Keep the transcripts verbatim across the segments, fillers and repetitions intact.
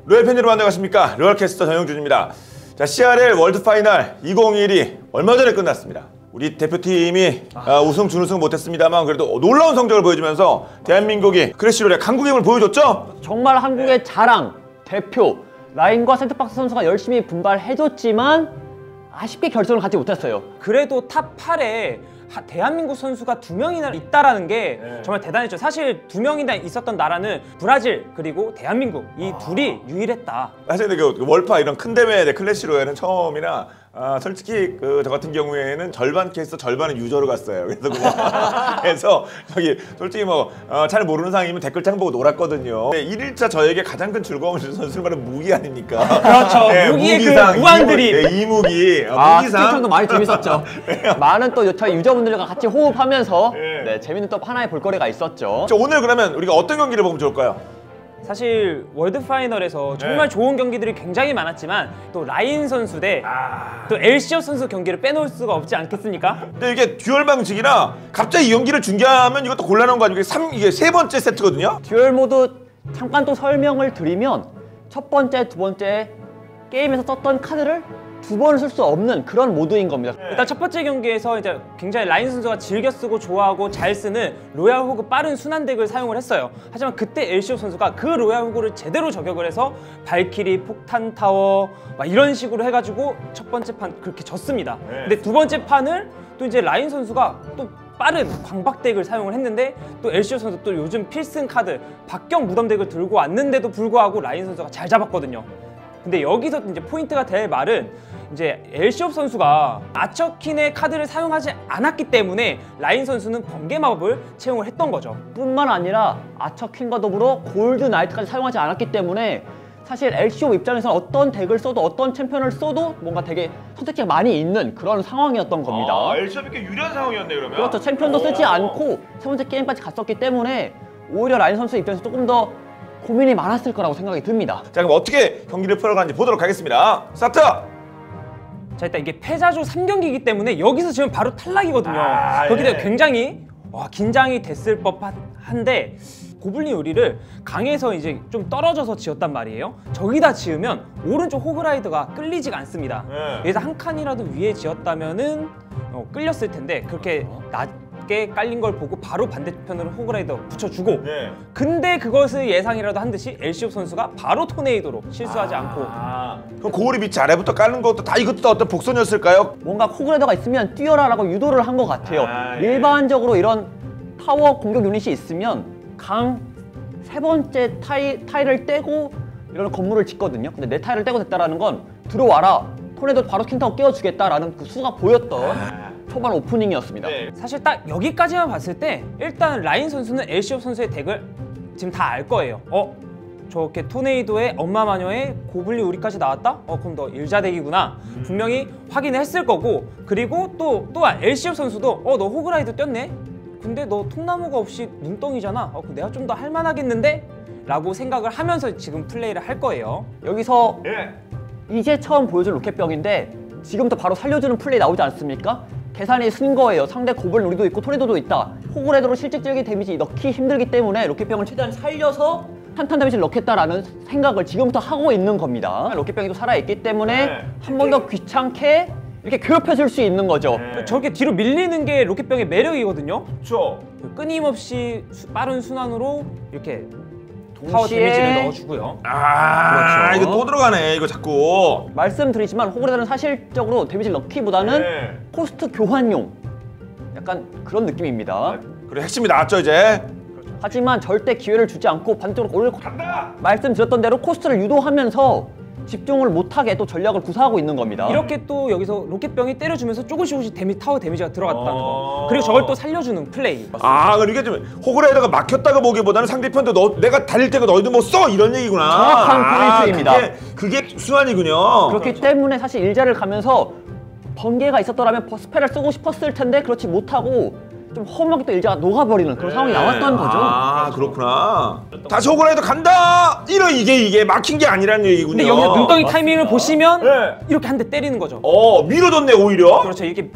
로얄 팬 여러분 안녕하십니까. 로얄캐스터 정영준입니다. 자, 씨알엘 월드 파이널 이천이십이 얼마 전에 끝났습니다. 우리 대표팀이 아, 우승 준우승 못했습니다만 그래도 놀라운 성적을 보여주면서 대한민국이 크래시 롤의 한국의 힘을 보여줬죠? 정말 한국의 자랑, 대표 라인과 센터박스 선수가 열심히 분발해줬지만 아쉽게 결승을 가지 못했어요. 그래도 탑 팔에 하, 대한민국 선수가 두 명이나 있다라는 게 네. 정말 대단했죠. 사실 두 명이나 있었던 나라는 브라질 그리고 대한민국 이 아. 둘이 유일했다. 사실 그 월파 이런 큰 대회 클래시 롤에는 처음이라 아, 솔직히 그 저 같은 경우에는 절반 캐스터 절반은 유저로 갔어요. 그래서 그냥 그래서 저기 솔직히 뭐 잘 어, 모르는 상황이면 댓글창 보고 놀았거든요. 네, 일 일차 저에게 가장 큰 즐거움을 준 선수는 바로 무기 아닙니까? 그렇죠. 네, 무기의 무기상, 그 무한드립. 이무, 네, 이무기. 아, 무기상. 스피드도 많이 재밌었죠. 많은 또 저희 유저분들과 같이 호흡하면서 네. 네, 재밌는 또 하나의 볼거리가 있었죠. 자, 오늘 그러면 우리가 어떤 경기를 보면 좋을까요? 사실 월드 파이널에서 정말 네. 좋은 경기들이 굉장히 많았지만 또 라인 선수 대 또 아... 엘씨오 선수 경기를 빼놓을 수가 없지 않겠습니까? 근데 이게 듀얼 방식이라 갑자기 이 경기를 중계하면 이것도 곤란한 거 아니에요? 삼, 이게 세 번째 세트거든요? 듀얼 모드 잠깐 또 설명을 드리면 첫 번째, 두 번째 게임에서 썼던 카드를 두 번 쓸 수 없는 그런 모드인 겁니다. 네. 일단 첫 번째 경기에서 이제 굉장히 라인 선수가 즐겨 쓰고 좋아하고 잘 쓰는 로얄 호그 빠른 순환 덱을 사용을 했어요. 하지만 그때 엘씨오 선수가 그 로얄 호그를 제대로 저격을 해서 발키리, 폭탄 타워 막 이런 식으로 해가지고 첫 번째 판 그렇게 졌습니다. 네. 근데 두 번째 판을 또 이제 라인 선수가 또 빠른 광박 덱을 사용을 했는데 또 엘씨오 선수 또 요즘 필승 카드 박경 무덤 덱을 들고 왔는데도 불구하고 라인 선수가 잘 잡았거든요. 근데 여기서 이제 포인트가 될 말은 이제 엘씨오 선수가 아처킨의 카드를 사용하지 않았기 때문에 라인 선수는 번개 마법을 채용을 했던 거죠. 뿐만 아니라 아처퀸과 더불어 골드 나이트까지 사용하지 않았기 때문에 사실 엘씨오 입장에서는 어떤 덱을 써도 어떤 챔피언을 써도 뭔가 되게 선택지가 많이 있는 그런 상황이었던 겁니다. 아, 엘씨오가 꽤 유리한 상황이었네 그러면? 그렇죠. 챔피언도 쓰지 않고 세 번째 게임까지 갔었기 때문에 오히려 라인 선수 입장에서 조금 더 고민이 많았을 거라고 생각이 듭니다. 자, 그럼 어떻게 경기를 풀어가는지 보도록 하겠습니다. 스타트! 자, 일단 이게 패자조 삼 경기이기 때문에 여기서 지금 바로 탈락이거든요. 아, 그렇기 때문에 예. 굉장히 와, 긴장이 됐을 법한데 고블린 요리를 강에서 이제 좀 떨어져서 지었단 말이에요. 저기다 지으면 오른쪽 호그라이더가 끌리지가 않습니다. 네. 그래서 한 칸이라도 위에 지었다면은 어, 끌렸을 텐데 그렇게 낮게 깔린 걸 보고 바로 반대편으로 호그라이더 붙여주고 네. 근데 그것을 예상이라도 한 듯이 엘씨오 선수가 바로 토네이도로 실수하지 아, 않고 아. 그럼 고리 밑 아래부터 까는 것도 다 이것도 다 어떤 복선이었을까요? 뭔가 호그레더가 있으면 뛰어라라고 유도를 한 것 같아요. 아, 예. 일반적으로 이런 타워 공격 유닛이 있으면 강 세 번째 타이, 타일을 떼고 이런 건물을 짓거든요. 근데 내 타일을 떼고 됐다라는 건 들어와라, 토네도 바로 킨타워 깨워주겠다라는 그 수가 보였던 아. 초반 오프닝이었습니다. 네. 사실 딱 여기까지만 봤을 때 일단 라인 선수는 엘씨오 선수의 덱을 지금 다 알 거예요. 어? 저렇게 토네이도의 엄마 마녀의 고블린 우리까지 나왔다? 어 그럼 너 일자 덱이구나. 음. 분명히 확인을 했을 거고 그리고 또 또 엘씨오 선수도 어 너 호그라이드 뛰었네? 근데 너 통나무가 없이 눈덩이잖아. 어, 내가 좀 더 할만하겠는데? 라고 생각을 하면서 지금 플레이를 할 거예요. 여기서 예. 이제 처음 보여준 로켓병인데 지금부터 바로 살려주는 플레이 나오지 않습니까? 계산이 쓴 거예요. 상대 고블린 우리도 있고 토네도도 있다. 호그레더로 실질적인 데미지 넣기 힘들기 때문에 로켓병을 최대한 살려서 탄탄 데미지를 넣겠다라는 생각을 지금부터 하고 있는 겁니다. 로켓병이 또 살아있기 때문에 네. 한 번 더 귀찮게 이렇게 괴롭혀줄 수 있는 거죠. 네. 저렇게 뒤로 밀리는 게 로켓병의 매력이거든요. 그렇죠. 끊임없이 수, 빠른 순환으로 이렇게 타워 동시에 데미지를 넣어주고요. 아, 그렇죠. 이거 또 들어가네 이거 자꾸. 말씀드리지만 호그레더는 사실적으로 데미지를 넣기보다는 네. 코스트 교환용 약간 그런 느낌입니다. 그래, 핵심이 나왔죠 이제. 하지만 절대 기회를 주지 않고 반대쪽으로 올려 간다. 말씀드렸던 대로 코스트를 유도하면서 집중을 못하게 또 전략을 구사하고 있는 겁니다. 이렇게 또 여기서 로켓병이 때려주면서 조금씩 조금씩 데미, 타워 데미지가 들어갔다는 어. 거. 그리고 저걸 또 살려주는 플레이. 아, 그럼 이게 좀 호그라이더가 막혔다고 보기보다는 상대편도 너 내가 달릴 때가 너희도 뭐 써 이런 얘기구나. 정확한 포인트입니다. 아, 그게, 그게 수완이군요. 그렇기 때문에 사실 일자를 가면서 번개가 있었더라면 스펠을 쓰고 싶었을 텐데 그렇지 못하고 좀 허무하게 또 일자가 녹아버리는 그런 상황이 나왔던 거죠. 아, 그렇구나. 다시 호그라이더 간다. 이런 이게 이게 막힌 게 아니라는 얘기군요. 근데 여기서 눈덩이 타이밍을 보시면 네. 이렇게 한 대 때리는 거죠. 어, 밀어줬네 오히려. 그렇죠. 이렇게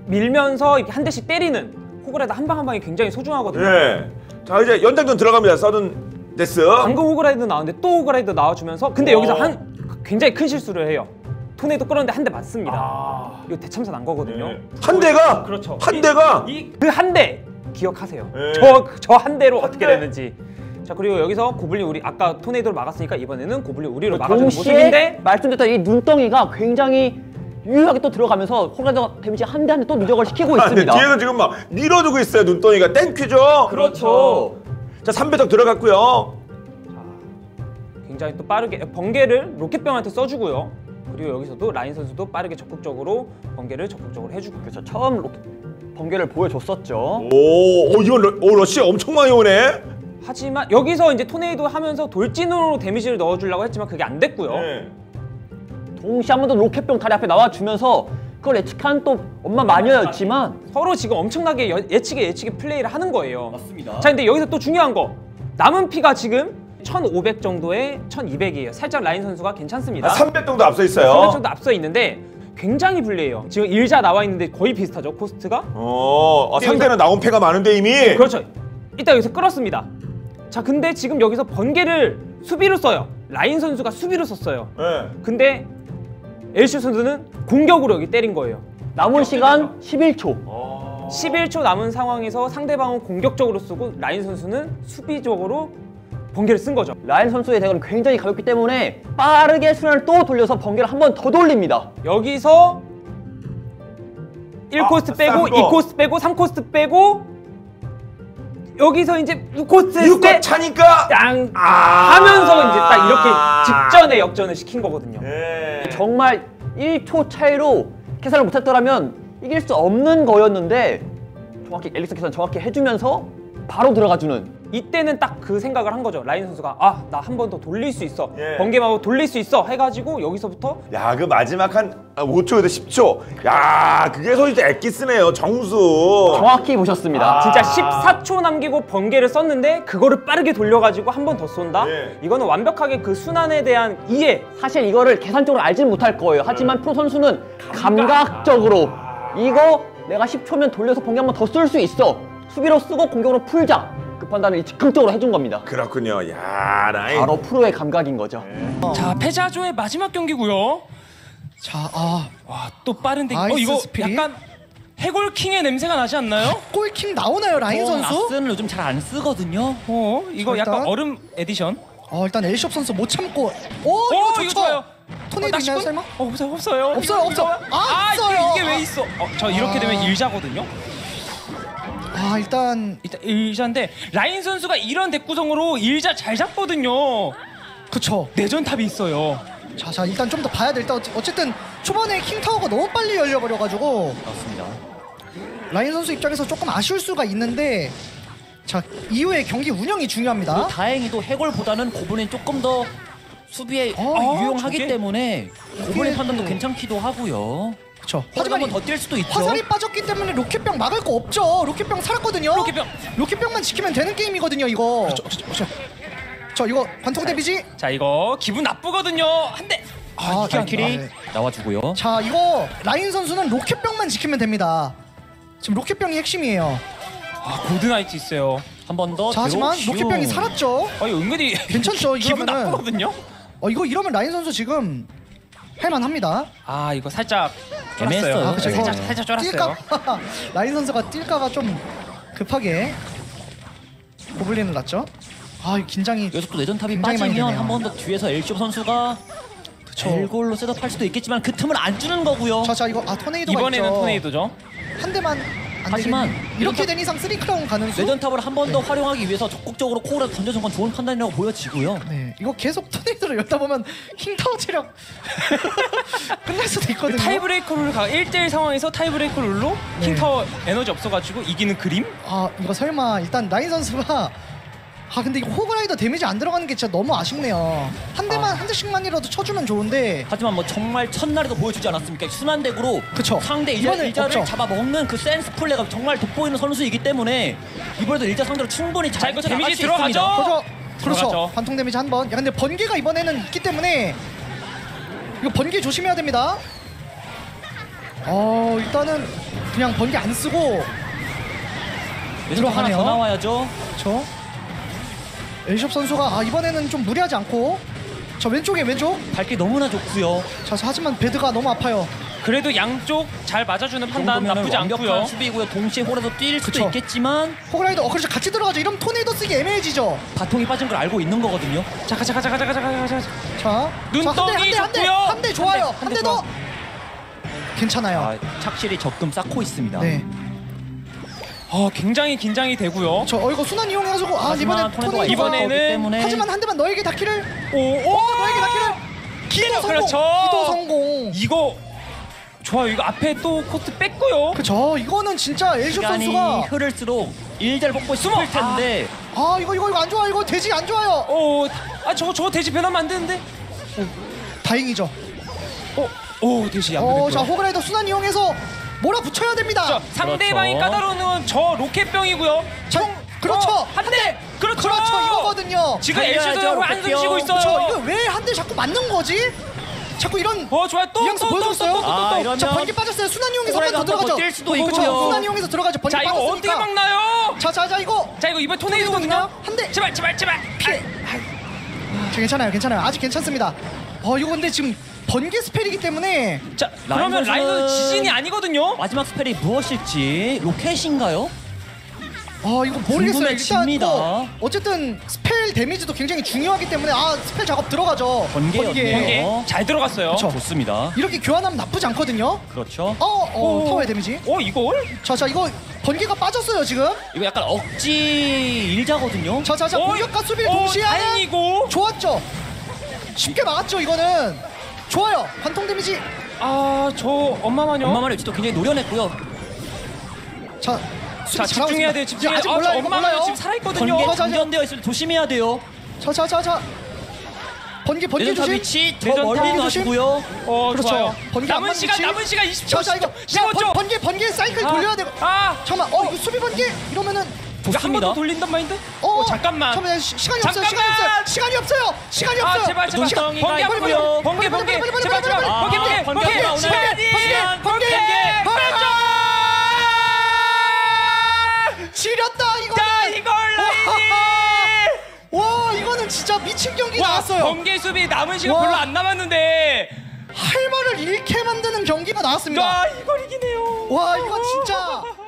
밀면서 이렇게 한 대씩 때리는 호그라이더 한 방 한 방이 굉장히 소중하거든요. 네. 자, 이제 연장전 들어갑니다. 서든 데스. 방금 호그라이더 나왔는데 또 호그라이더 나와주면서 근데 오. 여기서 한 굉장히 큰 실수를 해요. 토네이도 끌었는데 한 대 맞습니다. 아. 이거 대참사 난 거거든요. 네. 한 대가 그렇죠. 한 대가 그 한 대 기억하세요. 네. 저 저 한 대로 어떻게 대. 됐는지. 자 그리고 여기서 고블린 우리 아까 토네이도를 막았으니까 이번에는 고블린 우리로 막아주는 동시에 모습인데 말씀드렸던 이 눈덩이가 굉장히 유효하게 또 들어가면서 호그라이더 데미지 한 대 한 대 또 누적을 시키고 아, 있습니다. 뒤에서 지금 막 밀어주고 있어요. 눈덩이가 땡큐죠. 그렇죠. 자 삼 배덕 들어갔고요. 굉장히 또 빠르게 번개를 로켓병한테 써주고요. 그리고 여기서도 라인 선수도 빠르게 적극적으로 번개를 적극적으로 해주고. 그래서 처음 로켓 번개를 보여줬었죠. 오, 오 이건 러, 오, 러시 엄청 많이 오네. 하지만 여기서 이제 토네이도 하면서 돌진으로 데미지를 넣어주려고 했지만 그게 안 됐고요. 네. 동시에 한 번 더 로켓병 다리 앞에 나와주면서 그걸 예측한 또 엄마 마녀였지만 서로 지금 엄청나게 여- 예측에 예측에 플레이를 하는 거예요. 맞습니다. 자 근데 여기서 또 중요한 거 남은 피가 지금 천오백 정도에 천이백이에요. 살짝 라인 선수가 괜찮습니다. 아, 삼백 정도 앞서 있어요. 삼백 정도 앞서 있는데 굉장히 불리해요. 지금 일자 나와 있는데 거의 비슷하죠 코스트가. 어, 어, 상대는 나온 패가 많은데 이미. 그렇죠. 이따 여기서 끌었습니다. 자 근데 지금 여기서 번개를 수비로 써요. 라인 선수가 수비로 썼어요. 네. 근데 엘슈 선수는 공격으로 여기 때린 거예요. 남은 시간 십일 초. 십일 초 남은 상황에서 상대방은 공격적으로 쓰고 라인 선수는 수비적으로 번개를 쓴 거죠. 라인 선수의 대결은 굉장히 가볍기 때문에 빠르게 순환을 또 돌려서 번개를 한 번 더 돌립니다. 여기서 일 코스트 아, 빼고 싼 거. 이 코스트 빼고 삼 코스트 빼고 여기서 이제 육 코스트 했을 육과 때 차니까. 땅 아. 하면서 이제 딱 이렇게 직전에 역전을 시킨 거거든요. 네. 정말 일 초 차이로 계산을 못했더라면 이길 수 없는 거였는데 정확히 엘릭서 계산 정확히 해주면서 바로 들어가주는. 이때는 딱 그 생각을 한 거죠. 라인 선수가 아 나 한 번 더 돌릴 수 있어. 예. 번개마법 돌릴 수 있어 해가지고 여기서부터 야, 그 마지막 한 오 초에서 십 초. 야, 그게 소위 엑기스네요. 정수. 정확히 보셨습니다. 아. 진짜 십사 초 남기고 번개를 썼는데 그거를 빠르게 돌려가지고 한 번 더 쏜다? 예. 이거는 완벽하게 그 순환에 대한 이해. 사실 이거를 계산적으로 알지는 못할 거예요. 하지만 프로 선수는 감각적으로 이거 내가 십 초면 돌려서 번개 한 번 더 쏠 수 있어. 수비로 쓰고 공격으로 풀자. 그 판단을 즉흥적으로 해준 겁니다. 그렇군요. 야, 라인. 바로 프로의 감각인 거죠. 자, 패자조의 마지막 경기고요. 자, 아, 와, 또 빠른데 어 아이스 이거 스피릿? 약간 해골킹의 냄새가 나지 않나요? 골킹 나오나요, 라인 선수? 아스는 요즘 잘 안 쓰거든요. 어, 이거 자, 약간 일단. 얼음 에디션. 어, 일단 엘숍 선수 못 참고. 오, 어, 이거 이거 좋죠. 좋아요. 토네이도 어, 있나요, 낚시꾼? 설마? 어, 없어요, 없어요. 없어요, 이거- 없어. 이거- 아, 아, 없어요. 이게, 이게 왜 있어? 어, 저 이렇게 아. 되면 일자거든요. 아, 일단 일단 일자인데 라인 선수가 이런 덱 구성으로 일자 잘 잡거든요. 그쵸. 내전탑이 있어요. 자, 자, 일단 좀 더 봐야 돼. 일단 어찌- 어쨌든 초반에 킹타워가 너무 빨리 열려버려가지고 맞습니다. 라인 선수 입장에서 조금 아쉬울 수가 있는데, 자, 이후에 경기 운영이 중요합니다. 다행히도 해골보다는 고블린 조금 더 수비에 어, 유용하기 저게? 때문에 고블린 판단도 괜찮기도 하고요. 그쵸. 하지만 하지만 더 뛸 수도 있죠. 화살이 빠졌기 때문에 로켓병 막을 거 없죠. 로켓병 살았거든요. 로켓병. 로켓병만 지키면 되는 게임이거든요, 이거. 저 이거 관통 데미지. 자, 이거 기분 나쁘거든요. 한 대. 아, 아, 이게 안 발키리. 나. 아, 네. 나와주고요. 자, 이거 라인 선수는 로켓병만 지키면 됩니다. 지금 로켓병이 핵심이에요. 아, 골드나이트 있어요. 한 번 더. 자, 하지만 들어오시오. 로켓병이 살았죠. 아, 이거 은근히 괜찮죠, 기분 이러면은. 나쁘거든요. 어, 이거 이러면 라인 선수 지금 할만합니다. 아, 이거 살짝 애매했어요. 쫄았어요. 아, 그쵸, 살짝 이거 살짝 쫄았어요. 뛸까? 라인 선수가 뛸까봐 좀 급하게 고블린을 놨죠. 아, 이 긴장이. 여기서 또 내전탑이 굉장히 많이 빠지면 되네요. 한 번 더 뒤에서 엘쇼 선수가 그쵸. 엘골로 셋업할 수도 있겠지만 그 틈을 안 주는 거고요. 자, 자, 이거 아 토네이도가 이번에는 있죠. 토네이도죠. 한 대만 안 하지만 되겠네. 이렇게 된 이상 쓰리 크라운 가는 수. 내전탑을 한 번 더 네. 활용하기 위해서 적극적으로 코어를 던져준 건 좋은 판단이라고 보여지고요. 네, 이거 계속 토네이도를 열다 보면 킹타워 체력 끝날 수도 있거든요. 타이브레이커 룰을 가 일 대 일 상황에서 타이브레이커 룰로 네. 킹타워 에너지 없어가지고 이기는 그림? 아, 이거 설마 일단 라인 선수가 아 근데 이거 호그라이더 데미지 안 들어가는 게 진짜 너무 아쉽네요. 한 대만 한 대씩만이라도 쳐주면 좋은데. 하지만 뭐 정말 첫날에도 보여주지 않았습니까? 순환덱으로 그쵸. 상대 일자, 이번엔 일자를 없죠. 잡아먹는 그 센스 플레이가 정말 돋보이는 선수이기 때문에 이번에도 일자 상대로 충분히 자, 잘 이거 나갈 데미지 수 있습니다. 들어가죠? 그렇죠. 그렇죠. 들어가죠. 관통 데미지 한 번. 야 근데 번개가 이번에는 있기 때문에 이거 번개 조심해야 됩니다. 어 일단은 그냥 번개 안 쓰고 내전 하나 들어가네요. 더 나와야죠. 그렇죠. 엘시옵 선수가 아, 이번에는 좀 무리하지 않고 자 왼쪽에 왼쪽. 발길 너무나 좋고요. 자 하지만 베드가 너무 아파요. 그래도 양쪽 잘 맞아주는 판단 나쁘지 완벽한 않고요. 수비고요. 동시에 호라도 뛸 수도 그쵸. 있겠지만 호그라이더 어 그렇죠 같이 들어가죠. 이러면 토네이도 쓰기 애매해지죠. 바통이 빠진 걸 알고 있는 거거든요. 자 가자 가자 가자 가자 가자 가자. 자 눈덩이 좋고요. 한 대 좋아요. 한 한 대, 대 더. 괜찮아요. 아, 착실히 적금 쌓고 있습니다. 네. 어 굉장히 긴장이 되고요. 저 어 이거 순환 이용해가지고 아 하지만 이번에 토네도가 토네이도가 이번에는 있었기 때문에 하지만 한 대만 너에게 닿기를. 오오 어 너에게 닿기를. 기도 성공. 그렇죠. 기도 성공. 이거 좋아요. 이거 앞에 또 코트 뺐고요. 그쵸 이거는 진짜 엘시옵 시간이 선수가 흐를수록 일자를 뽑고 싶을 텐데 아 이거 이거 이거 안 좋아 이거 돼지 안 좋아요. 오, 아 저거 저거 돼지 변하면 안 되는데. 다행이죠. 어, 오 돼지 안 변했고요. 어자 호그라이더 순환 이용해서 몰아붙여야 됩니다. 자, 상대방이 그렇죠. 까다로운 건 저 로켓병이고요. 자, 총, 그렇죠. 어, 한 대. 그렇죠. 그렇죠 이거거든요. 지금 살려야죠, 엘시도 한숨 로켓병. 쉬고 있어요. 그렇죠 이거 왜 한 대 자꾸 맞는 거지? 자꾸 이런 어 좋아요. 또 뉘앙스 또 또 또 보여줬어요? 또 또 아, 또. 이러면 자 번개 빠졌어요. 순환 이용해서 한 번 더 호그라이더 들어가죠. 한번뛸 수도 그렇죠. 있고요. 순환 이용해서 들어가죠. 번개 자 이거 어떻게 빠졌으니까. 막나요? 자자자 이거 자 이거 이번 토네이도거든요. 한 대. 제발 제발 제발. 피해. 자, 괜찮아요, 괜찮아요. 아직 괜찮습니다. 어, 이거 근데 지금 번개 스펠이기 때문에 자 그러면 라인 라인은 선수는- 지진이 아니거든요. 마지막 스펠이 무엇일지 로켓인가요? 어, 이거 모르겠어요. 일단 궁금해집니다. 뭐 어쨌든 스펠 데미지도 굉장히 중요하기 때문에 아 스펠 작업 들어가죠. 번개였네요. 번개 어. 잘 들어갔어요. 그쵸. 좋습니다. 이렇게 교환하면 나쁘지 않거든요. 그렇죠. 어, 어, 오. 타워의 데미지. 어 이걸? 자, 자 이거 번개가 빠졌어요 지금. 이거 약간 억지 일자거든요. 자, 자, 자 어, 공격과 수비를 어, 동시에 하는 다행이고. 좋았죠. 쉽게 막았죠 이거는. 좋아요. 관통 데미지. 아저 엄마만요. 엄마만의 위치도 굉장히 노련했고요. 자, 수비 자 잘하고 집중해야 있습니다. 돼요. 집중해야 아직 돼요. 아, 저 몰라요. 이거 엄마만 몰라요. 지금 살아있거든요. 번개 자, 자, 자. 장전되어 있을 때 조심해야 돼요. 자, 자, 자, 자. 번개 번개 내전탑 조심. 위치 더 내전탑 멀리 조심. 가시고요. 어 그렇죠. 좋아요. 번개 안 남은 맞는 시간 위치. 남은 시간 이십 초. 자, 자 이거 자, 십오 초. 번, 번개 번개 사이클 아, 돌려야 되고. 아 잠깐만. 어, 이거 수비 번개 이러면은 이거 한 번 더 돌린단 마인드? 어, 어 잠깐만. 잠깐만. 시, 시간이 없어요. 시간이 잠깐만. 없어요. 시간이 없어요. 시간이 없어요. 아 제발 제발 시간- 번개 눈덩이가 번개 있고요. 번개 번개 빨리, 빨리, 제발 제발 빨리, 번개 빨리, 번개 번개가 번개 오나요? 시간이 번개, 번개, 번개 지렸다 이거. 자 이걸 라인이 와, 이거는 진짜 미친 경기 와 나왔어요. 번개 수비 남은 시간 와. 별로 안 남았는데 할 말을 잃게 만드는 경기가 나왔습니다. 와 이걸 이기네요. 와, 이거 진짜